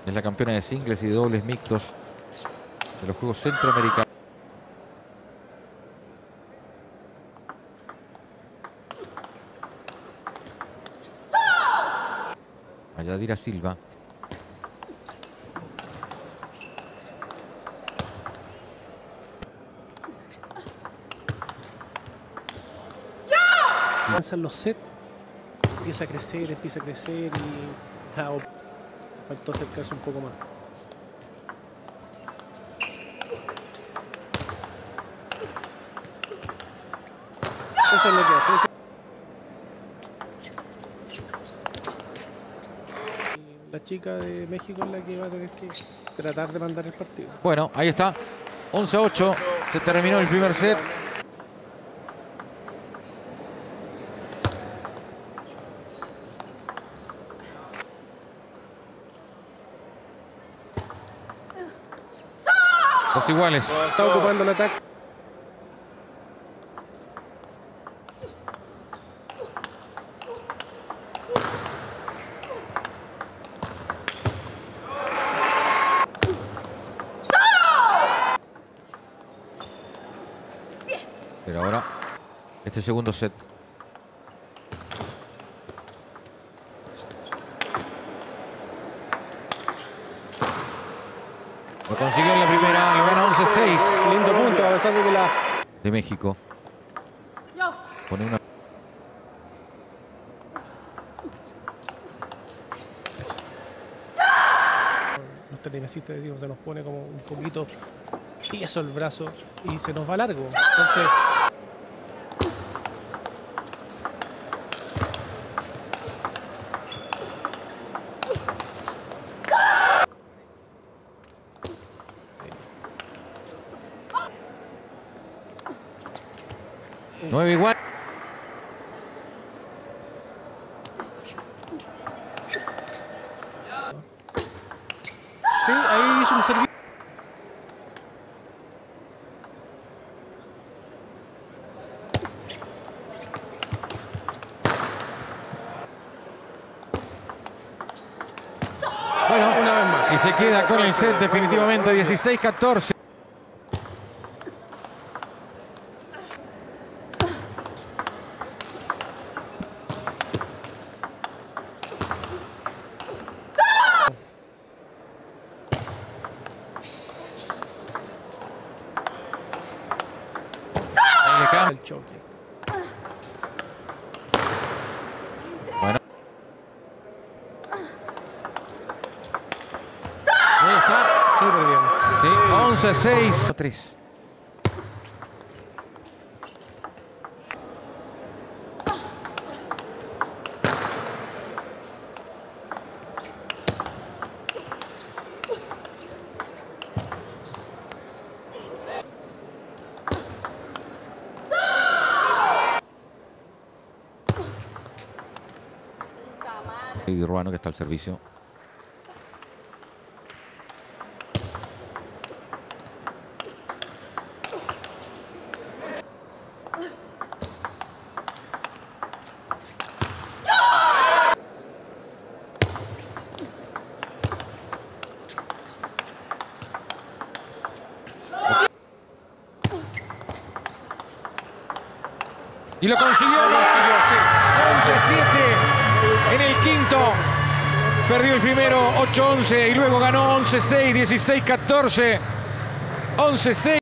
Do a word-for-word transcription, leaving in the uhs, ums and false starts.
Es la campeona de singles y de dobles mixtos de los Juegos Centroamericanos. A Yadira Silva. Avanzan los sets, empieza a crecer, empieza a crecer y ah, faltó acercarse un poco más. Eso es lo que hace. Eso... La chica de México es la que va a tener que tratar de mandar el partido. Bueno, ahí está. once a ocho. Se terminó el primer set. Dos iguales. Está ocupando el ataque. Pero ahora, este segundo set. Lo consiguió en la primera, lo gana once seis. Lindo punto, a pesar de que la... De México. Pone una... Los telemesistas decimos, se nos pone como un poquito tieso el brazo y se nos va largo. Entonces... nueve igual. Sí, ahí hizo un servicio. Bueno, una vez más. Y se queda con el set definitivamente dieciséis catorce. El choque. Bueno. Ahí está. Súper bien. Sí, once seis. tres. Y Ruano que está al servicio. Y lo consiguió. once siete en el quinto. Perdió el primero ocho once y luego ganó once seis, dieciséis catorce, once seis.